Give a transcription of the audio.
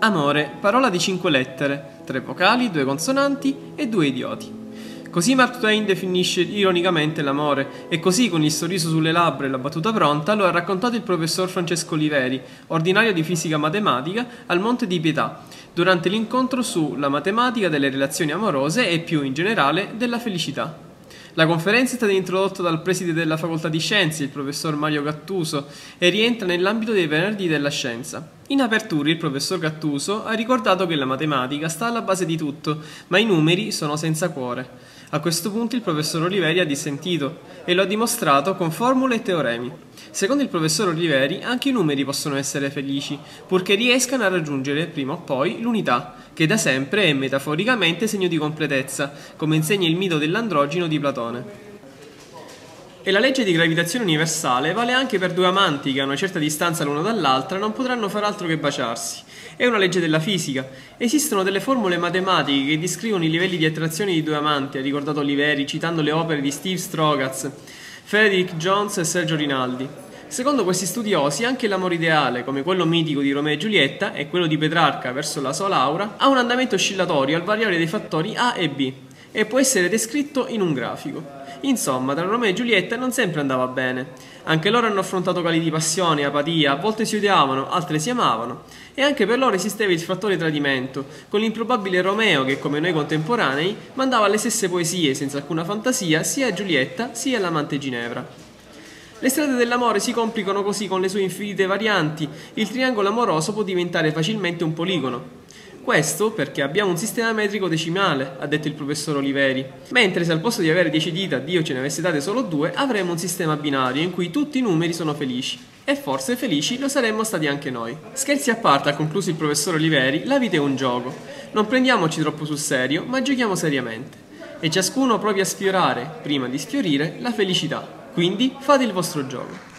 Amore, parola di 5 lettere, 3 vocali, 2 consonanti e 2 idioti. Così Mark Twain definisce ironicamente l'amore, e così, con il sorriso sulle labbra e la battuta pronta, lo ha raccontato il professor Francesco Oliveri, ordinario di fisica matematica al Monte di Pietà, durante l'incontro su La matematica delle relazioni amorose e, più in generale, della felicità. La conferenza è stata introdotta dal preside della Facoltà di Scienze, il professor Mario Gattuso, e rientra nell'ambito dei venerdì della scienza. In apertura il professor Gattuso ha ricordato che la matematica sta alla base di tutto, ma i numeri sono senza cuore. A questo punto il professor Oliveri ha dissentito e lo ha dimostrato con formule e teoremi. Secondo il professor Oliveri anche i numeri possono essere felici, purché riescano a raggiungere prima o poi l'unità, che da sempre è metaforicamente segno di completezza, come insegna il mito dell'androgino di Platone. E la legge di gravitazione universale vale anche per due amanti che a una certa distanza l'uno dall'altra non potranno far altro che baciarsi. È una legge della fisica. Esistono delle formule matematiche che descrivono i livelli di attrazione di due amanti, ha ricordato Oliveri citando le opere di Steve Strogatz, Frederick Jones e Sergio Rinaldi. Secondo questi studiosi anche l'amore ideale, come quello mitico di Romeo e Giulietta e quello di Petrarca verso la sua Laura, ha un andamento oscillatorio al variare dei fattori A e B e può essere descritto in un grafico. Insomma, tra Romeo e Giulietta non sempre andava bene. Anche loro hanno affrontato cali di passione, apatia, a volte si odiavano, altre si amavano. E anche per loro esisteva il fattore tradimento, con l'improbabile Romeo che, come noi contemporanei, mandava le stesse poesie, senza alcuna fantasia, sia a Giulietta sia all'amante Ginevra. Le strade dell'amore si complicano così con le sue infinite varianti. Il triangolo amoroso può diventare facilmente un poligono. Questo perché abbiamo un sistema metrico decimale, ha detto il professor Oliveri, mentre se al posto di avere 10 dita Dio ce ne avesse date solo 2, avremmo un sistema binario in cui tutti i numeri sono felici. E forse felici lo saremmo stati anche noi. Scherzi a parte, ha concluso il professor Oliveri, la vita è un gioco. Non prendiamoci troppo sul serio, ma giochiamo seriamente. E ciascuno provi a sfiorare, prima di sfiorire, la felicità. Quindi fate il vostro gioco.